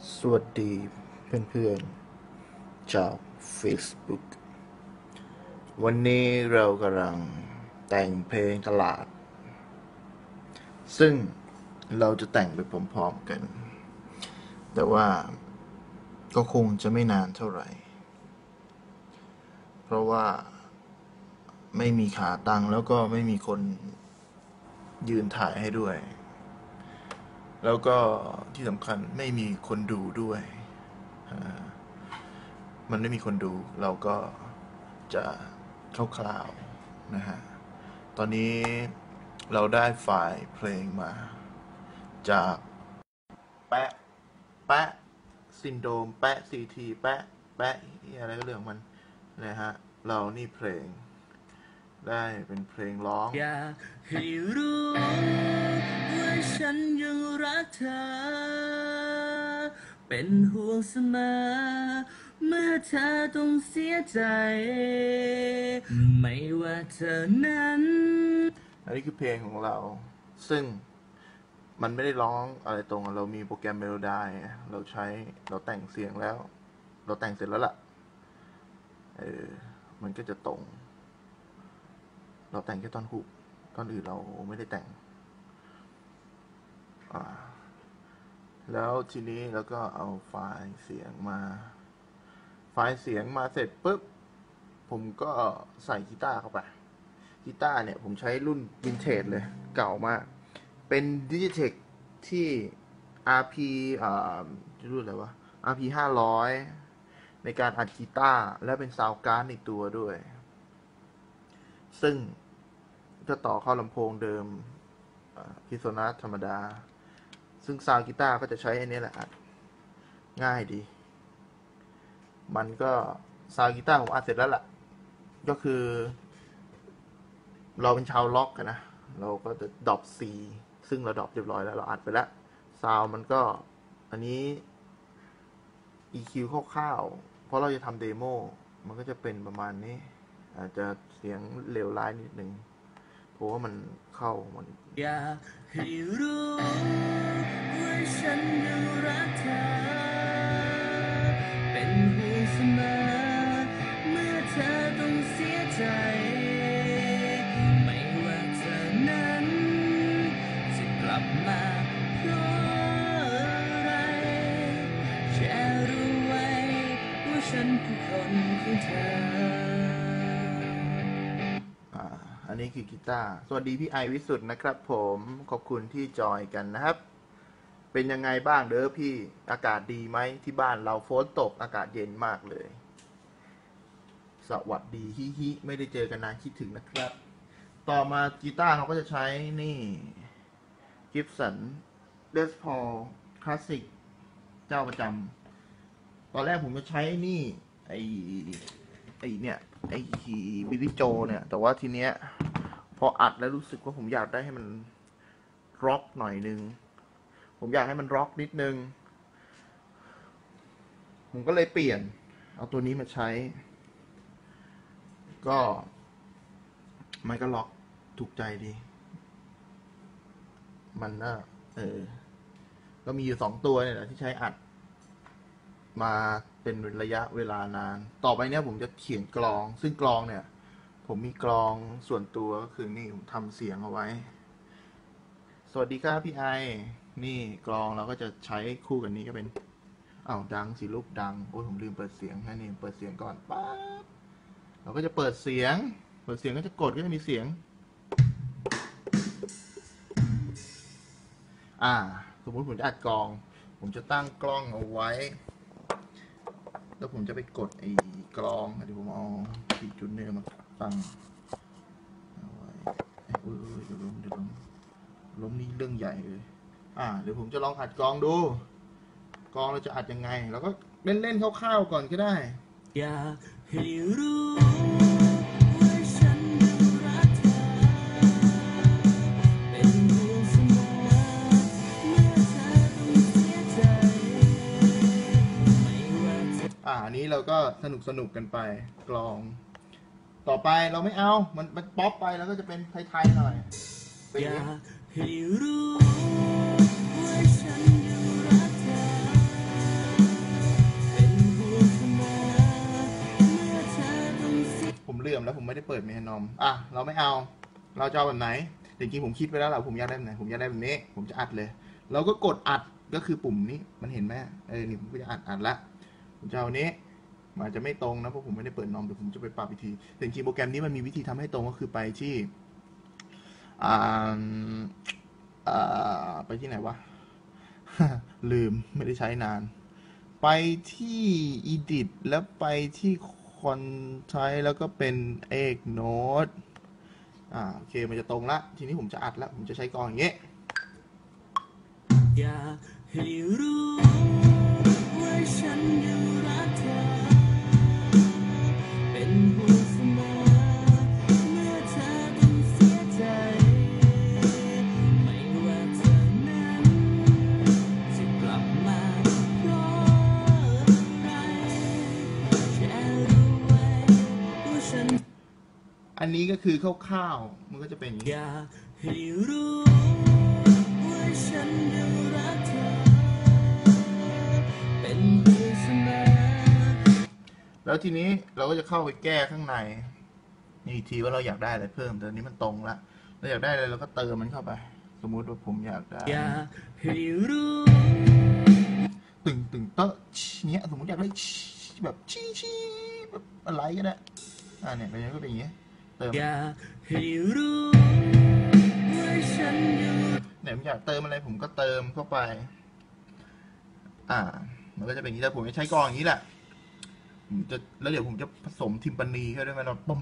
สวัสดีเพื่อนๆชาว Facebook วันนี้เรากำลังแต่งเพลงตลาดซึ่งเราจะแต่งไปพร้อมๆกันแต่ว่าก็คงจะไม่นานเท่าไหร่เพราะว่าไม่มีขาตั้งแล้วก็ไม่มีคนยืนถ่ายให้ด้วยแล้วก็ที่สำคัญไม่มีคนดูด้วยมันไม่มีคนดูเราก็จะคร่าวๆนะฮะตอนนี้เราได้ไฟล์เพลงมาจากแปะแปะซินโดมแปะซีทีแปะแปะอะไรก็เรื่องมันนะฮะเรานี่เพลงได้เป็นเพลงร้องอยากให้รู้ว่าฉันยังรักเธอเป็นห่วงเสมอเมื่อเธอต้องเสียใจไม่ว่าเธอนั้นอันนี้คือเพลงของเราซึ่งมันไม่ได้ร้องอะไรตรงเรามีโปรแกรมเมโลดี้เราแต่งเสียงแล้วเราแต่งเสร็จแล้วล่ะมันก็จะตรงเราแต่งแค่ท่อนฮุกท่อนอื่นเราไม่ได้แต่งแล้วทีนี้เราก็เอาไฟล์เสียงมาเสร็จปุ๊บผมก็ใส่กีตาร์เข้าไปกีตาร์เนี่ยผมใช้รุ่นวินเทจเลยเก่ามากเป็น Digitech ที่ RP จะรุ่นอะไรวะ RP 500ในการอัดกีตาร์และเป็นซาวด์การ์ดในตัวด้วยซึ่งจะต่อเข้าลำโพงเดิมพิโซนัสธรรมดาซึ่งซาวด์กีตาร์ก็จะใช้อันนี้แหละอัดง่ายดีมันก็ซาวด์กีตาร์ผมอัดเสร็จแล้วล่ะก็คือเราเป็นชาวล็อกกันนะเราก็จะดรอป C ซึ่งเราดรอปเรียบร้อยแล้วเราอัดไปแล้วซาวด์มันก็อันนี้ EQ คร่าวๆเพราะเราจะทำเดโมมันก็จะเป็นประมาณนี้อาจจะเสียงเลวร้ายนิดนึงเพราะว่ามันเข้ามันอยากให้รู้ว่าฉันยังรักเธอเป็นห่วงเสมอเมื่อเธอต้องเสียใจไม่ว่าเธอนั้นจะกลับมาเพราะอะไรแค่รู้ไว้ว่าฉันคือคนของเธออันนี้คือกีตาร์สวัสดีพี่ไอวิสุทธ์นะครับผมขอบคุณที่จอยกันนะครับเป็นยังไงบ้างเด้อพี่อากาศดีไหมที่บ้านเราฝนตกอากาศเย็นมากเลยสวัสดีฮิไม่ได้เจอกันนานคิดถึงนะครับต่อมากีตาร์เขาก็จะใช้นี่กิฟสันเดสพอลคลาสสิกเจ้าประจำตอนแรกผมจะใช้นี่ไอเนี่ยไอบิลลี่โจเนี่ยแต่ว่าทีเนี้ยพออัดแล้วรู้สึกว่าผมอยากได้ให้มันร็อกหน่อยนึงผมอยากให้มันร็อกนิดนึงผมก็เลยเปลี่ยนเอาตัวนี้มาใช้ก็มันก็ล็อกถูกใจดีมันน่ะก็มีอยู่2 ตัวเนี่ยแหละที่ใช้อัดมาเป็นระยะเวลานานต่อไปเนี้ยผมจะเขียนกลองซึ่งกลองเนี่ยผมมีกลองส่วนตัวก็คือนี่ผมทำเสียงเอาไว้สวัสดีครับพี่ไอนี่กลองเราก็จะใช้คู่กันนี้ก็เป็นดังสิลูกดังโอ้ยผมลืมเปิดเสียงนะนี่เปิดเสียงก่อนป๊าบเราก็จะเปิดเสียงก็จะกดก็จะมีเสียงสมมุติผมจะอัดกลองผมจะตั้งกล้องเอาไว้แล้วผมจะไปกดไอ้กลองเดี๋ยวผมเอาขีดจุดเนื้อมาตั้งเอาไว้เดี๋ยวล้มนี่เรื่องใหญ่เลยเดี๋ยวผมจะลองอัดกลองดูกลองเราจะอัดยังไงเราก็เล่นๆคร่าวๆก่อนก็ได้อยากให้รู้ว่าฉันยังรักเธอเป็นห่วงเสมอเมื่อเธอต้องเสียใจไม่ว่าเธออันนี้เราก็สนุกกันไปกลองต่อไปเราไม่เอามันป๊อปไปแล้วก็จะเป็นไทยๆหน่อยอยากให้รู้ว่าฉันยังรักเธอเปิดเมนอมเราไม่เอา เราจะเอาแบบไหนจริงๆผมคิดไปแล้วแหละผมอยากได้แบบไหนผมอยากได้แบบนี้ผมจะอัดเลยเราก็กดอัดก็คือปุ่มนี้มันเห็นไหมนี่ผมก็จะอัดละผมจะเอานี้มันจะไม่ตรงนะเพราะผมไม่ได้เปิดนอมเดี๋ยวผมจะไปปรับวิธีแต่จริงๆโปรแกรมนี้มันมีวิธีทำให้ตรงก็คือไปที่ไปที่ไหนวะ ลืมไม่ได้ใช้นานไปที่ edit แล้วไปที่ content แล้วก็เป็น egg note โอเคมันจะตรงละทีนี้ผมจะอัดละผมจะใช้กลองอย่างเงี้ยอยากให้รู้ว่าฉันยังรักเธอเป็นห่วงเสมอเมื่อเธอต้องเสียใจไม่ว่าเธอนั้นจะกลับมาเพราะอะไรแค่รู้ไว้ว่าฉันอันนี้ก็คือคร่าวๆมันก็จะเป็นอย่างนี้อยากให้รู้ว่าฉันยังรักเธอเป็นห่วงเสมอแล้วทีนี้เราก็จะเข้าไปแก้ข้างในอีกทีว่าเราอยากได้อะไรเพิ่มแต่อันนี้มันตรงละเราอยากได้อะไรเราก็เติมมันเข้าไปสมมุติว่าผมอยากได้อยากให้รู้ตึงเตอะเนี้ยสมมติอยากได้แบบชี้แบบอะไรก็ได้เนี่ยเป็นอย่างนี้ก็เป็นอย่างนี้เติมอยากให้รู้ว่าฉันยังเนี่ยผมอยากเติมอะไรผมก็เติมเข้าไปมันก็จะเป็นอย่างนี้แต่ผมจะใช้กลองอย่างนี้แหละแล้วเดี๋ยวผมจะผสมทิมปานีเข้าด้วยไหมเราปั๊ม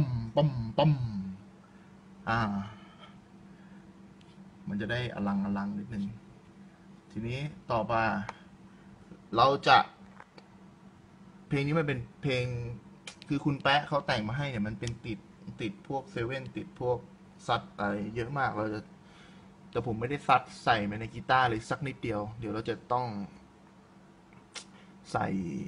มันจะได้อลังนิดนึงทีนี้ต่อไปเราจะเพลงนี้มันเป็นเพลงคือคุณแปะเขาแต่งมาให้เนี่ยมันเป็นติดพวกเซเว่นติดพวกซัดอะไรเยอะมากเราจะแต่ผมไม่ได้ซัดใส่ไปในกีตาร์เลยสักนิดเดียวเดี๋ยวเราจะต้องใส่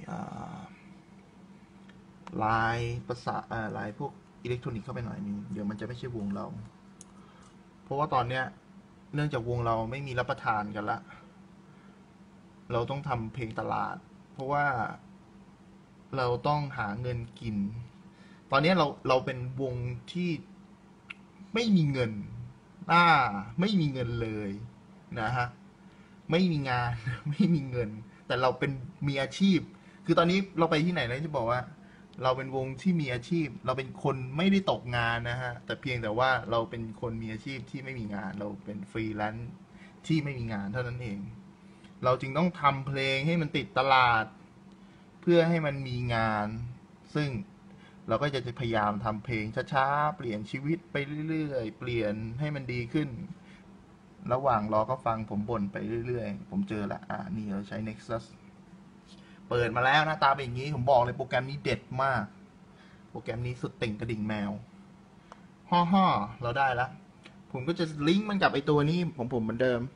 ลายภาษาลายพวกอิเล็กทรอนิกส์เข้าไปหน่อยนึงเดี๋ยวมันจะไม่ใช่วงเราเพราะว่าตอนเนี้ยเนื่องจากวงเราไม่มีรับประทานกันละเราต้องทำเพลงตลาดเพราะว่าเราต้องหาเงินกินตอนนี้เราเป็นวงที่ไม่มีเงินไม่มีเงินเลยนะฮะไม่มีงาน ไม่มีเงินแต่เราเป็นมีอาชีพคือตอนนี้เราไปที่ไหนแล้วจะบอกว่าเราเป็นวงที่มีอาชีพเราเป็นคนไม่ได้ตกงานนะฮะแต่เพียงแต่ว่าเราเป็นคนมีอาชีพที่ไม่มีงานเราเป็นฟรีแลนซ์ที่ไม่มีงานเท่านั้นเองเราจึงต้องทำเพลงให้มันติดตลาดเพื่อให้มันมีงานซึ่งเราก็จะพยายามทำเพลงช้าๆเปลี่ยนชีวิตไปเรื่อยๆเปลี่ยนให้มันดีขึ้นระหว่างรอก็ฟังผมบ่นไปเรื่อยๆผมเจอละนี่เราใช้ Nexus เปิดมาแล้วหน้าตาเป็นอย่างนี้ผมบอกเลยโปรแกรมนี้เด็ดมากโปรแกรมนี้สุดติ่งกระดิ่งแมวฮ่อเราได้แล้วผมก็จะลิงก์มันกับไอตัวนี้ของผมเหมือนเดิม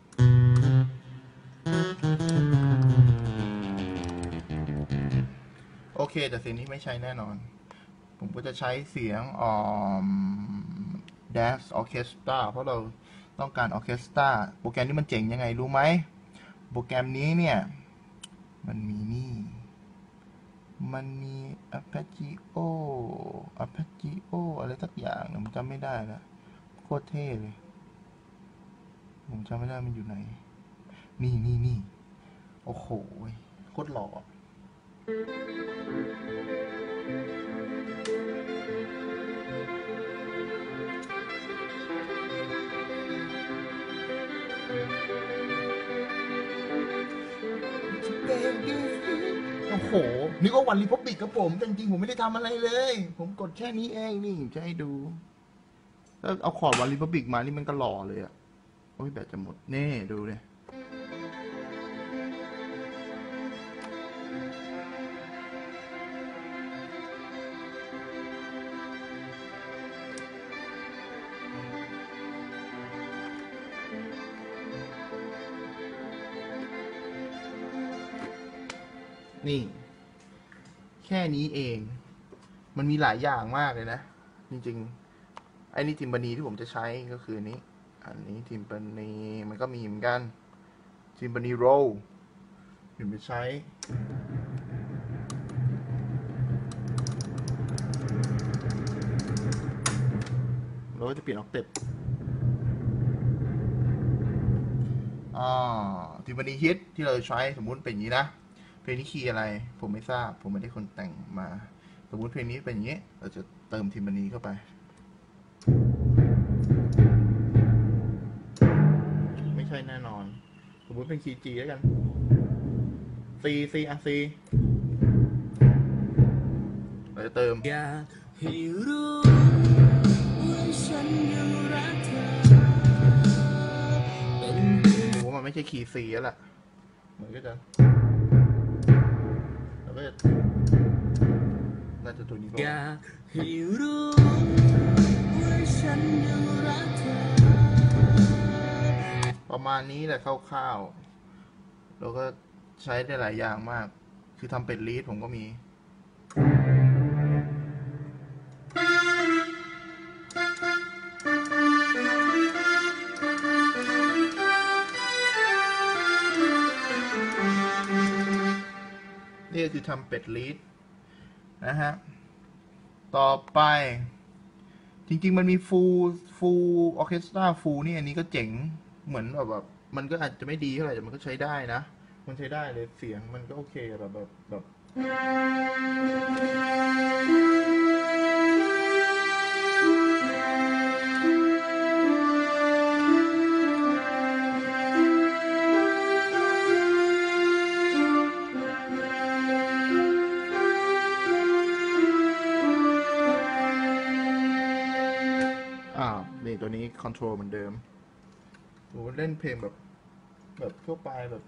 โอเคแต่เสียงนี้ไม่ใช่แน่นอนผมก็จะใช้เสียงDash Orchestra เพราะเราต้องการออร์เคสตราโปรแกรมนี้มันเจ๋งยังไงรู้ไหมโปรแกรมนี้เนี่ยมันมีArpeggio อะไรสักอย่างผมจำไม่ได้ละโคตรเท่เลยผมจำไม่ได้มันอยู่ไหนนี่โอ้โหโคตรหล่อโอ้โหนี่ก็วันรีพับลิกกับผมจริงๆผมไม่ได้ทำอะไรเลยผมกดแค่นี้เองนี่จะให้ดูแล้วเอาคอร์ดวันรีพับลิกมานี่มันก็หล่อเลยอะโอ้ยแบตจะหมดเน่ดูเลยนี่แค่นี้เองมันมีหลายอย่างมากเลยนะจริงๆไอ้นี่ทิมปานีที่ผมจะใช้ก็คืออันนี้ทิมปานีมันก็มีเหมือนกันทิมปานีโรลผมจะใช้ก็จะเปลี่ยนออกเต็ปทิมบานีฮิตที่เราใช้สมมุติเป็นอย่างนี้นะเพลงนี้คีย์อะไรผมไม่ทราบผมไม่ได้คนแต่งมาสมมุติเพลงนี้เป็นอย่างนี้เราจะเติมทิมบานีเข้าไปไม่ใช่แน่นอนสมมุติเป็นคีย์ G แล้วกัน C เราจะเติมอยากให้รู้ว่าฉันยังรักเธอผมว่ามันไม่ใช่คีย์ C แล้วล่ะเหมือนก็จะแล้วก็จะน่าจะตัวนี้ก็อยากให้รู้ว่าฉันยังรักเธอประมาณนี้แหละคร่าวๆแล้วก็ใช้ได้หลายอย่างมากคือทำเป็นลีดผมก็มีนี่คือทำเป็ดลีดนะฮะต่อไปจริงๆมันมีฟูลออเคสตราฟูลนี่อันนี้ก็เจ๋งเหมือนแบบมันก็อาจจะไม่ดีเท่าไหร่แต่มันก็ใช้ได้นะมันใช้ได้เลยเสียงมันก็โอเคแบบนี่ตัวนี้คอนโทรลเหมือนเดิมโอ้เล่นเพลงแบบทั่วไปแบบ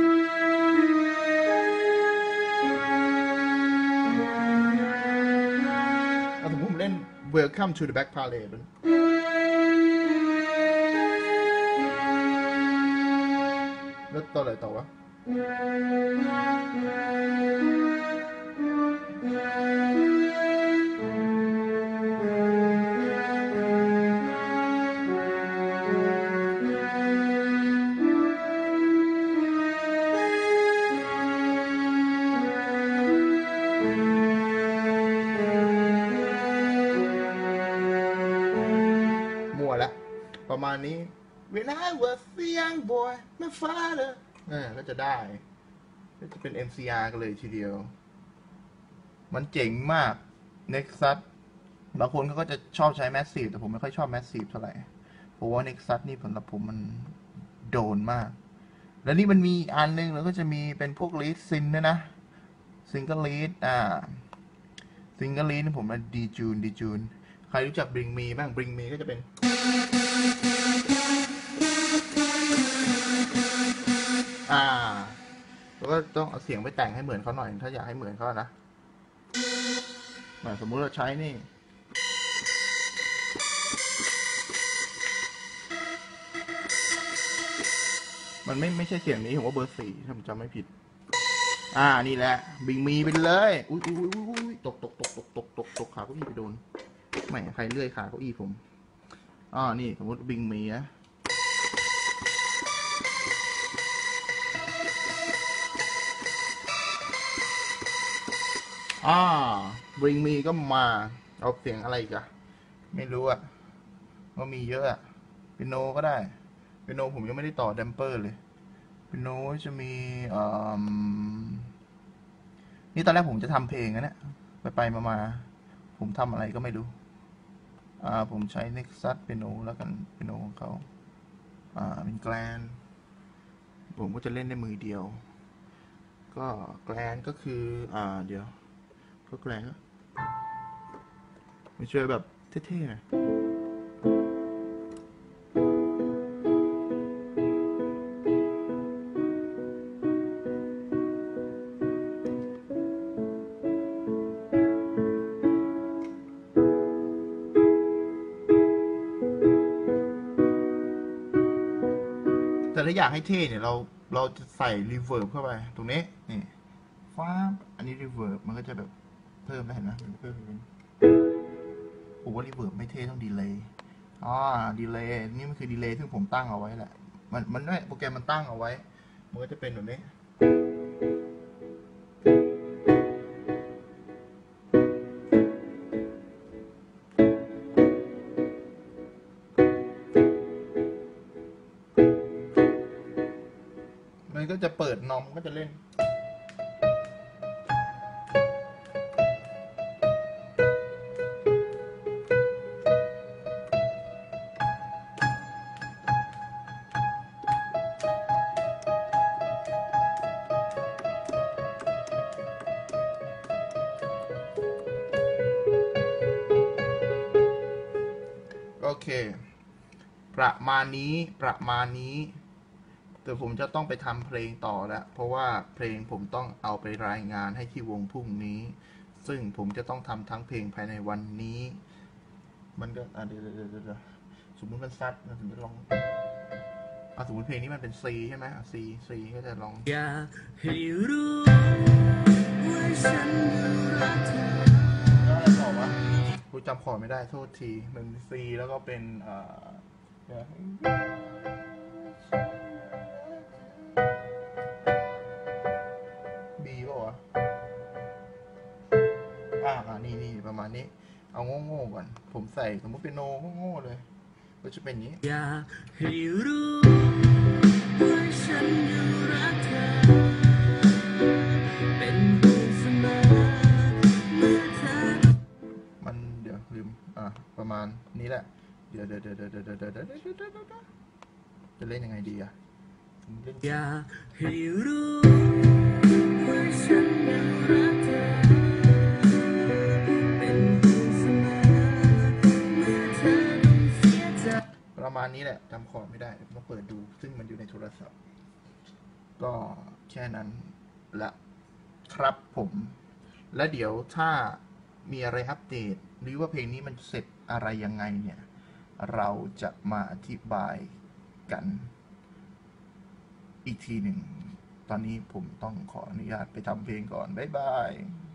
สมมติผมเล่น Welcome to the Back Parade แล้วต่ออะไรต่อวะประมาณนี้ When I was a young boy my father ก็จะได้ก็จะเป็น MCR กันเลยทีเดียวมันเจ๋งมาก Nexus บางคนเขาก็จะชอบใช้ Massive แต่ผมไม่ค่อยชอบ Massive เท่าไหร่เพราะว่า Nexus นี่ผลลัพธ์ผมมันโดนมากแล้วนี่มันมีอันนึงแล้วก็จะมีเป็นพวก Lead Sync ด้วยนะ Single Lead Single Lead ผมมาดีจูนใครรู้จัก Bring Me บ้าง Bring Me ก็จะเป็นแล้วก็ต้องเอาเสียงไปแต่งให้เหมือนเขาหน่อยถ้าอยากให้เหมือนเขานะสมมุติเราใช้นี่มันไม่ใช่เสียงนี้ผมว่าเบอร์ 4ถ้าผมจำไม่ผิดนี่แหละบิงมีไปเลยอุ้ยตกขาเก้าอี้ไปโดนไม่ใครเลื่อยขาเก้าอี้ผมนี่สมมติบิงมีนะBring Me ก็มาเอาเสียงอะไรอีกอะไม่รู้อะว่ามีเยอะอะเปียโนก็ได้เปียโนผมยังไม่ได้ต่อแดมเปอร์เลยเปียโนจะมีนี่ตอนแรกผมจะทำเพลงนะเนี่ยไปมาผมทำอะไรก็ไม่รู้ผมใช้ Nexus เปียโนแล้วกันเปียโนของเขาเป็นแกลนผมก็จะเล่นในมือเดียวก็แกลนก็คือเดี๋ยวก็แกลนก็ไม่ช่วยแบบเท่ๆหน่อยแต่ถ้าอยากให้เท่เนี่ยเราจะใส่รีเวิร์บเข้าไปตรงนี้นี่ฟ้าอันนี้รีเวิร์บมันก็จะแบบเพิ่มได้เห็นไหมเพิ่มผมว่ารีเวิร์บไม่เท่ต้องดีเลย์ดีเลย์นี่มันคือดีเลย์ที่ผมตั้งเอาไว้แหละมันไม่โปรแกรมมันตั้งเอาไว้มันก็จะเป็นแบบนี้มันก็จะเปิดนอมก็จะเล่นโอเคประมาณนี้แต่ผมจะต้องไปทำเพลงต่อแล้วเพราะว่าเพลงผมต้องเอาไปรายงานให้ที่วงพรุ่งนี้ซึ่งผมจะต้องทำทั้งเพลงภายในวันนี้มันก็เดี๋ยวสมมุติมันซัดนะผมจะลองสมมติเพลงนี้มันเป็น C ใช่ไหมC ก็จะลองอยากให้รู้ว่าฉันรักเธอแล้วอะไรต่อวะกูจำคอร์ดไม่ได้โทษทีมัน C แล้วก็เป็นB ป่ะวะนี่ประมาณนี้เอาโง่ก่อนผมใส่สมมติเป็นโนโง่เลยก็จะเป็นอย่างนี้อยากให้รู้ว่าฉันรักเธอเป็นเสมอเมื่อเธอมันเดี๋ยวลืมประมาณนี้แหละเดี๋ยวจะเล่นยังไงดีอยากให้รู้ว่าฉันรักเธอเป็นเสมอเมื่อเธอต้องเสียใจประมาณนี้แหละจำคอร์ดไม่ได้ต้องเปิดดูซึ่งมันอยู่ในโทรศัพท์ก็แค่นั้นละครับผมและเดี๋ยวถ้ามีอะไรอัปเดตหรือว่าเพลงนี้มันเสร็จอะไรยังไงเนี่ยเราจะมาอธิบายกันอีกทีหนึ่งตอนนี้ผมต้องขออนุญาตไปทำเพลงก่อนบ๊ายบาย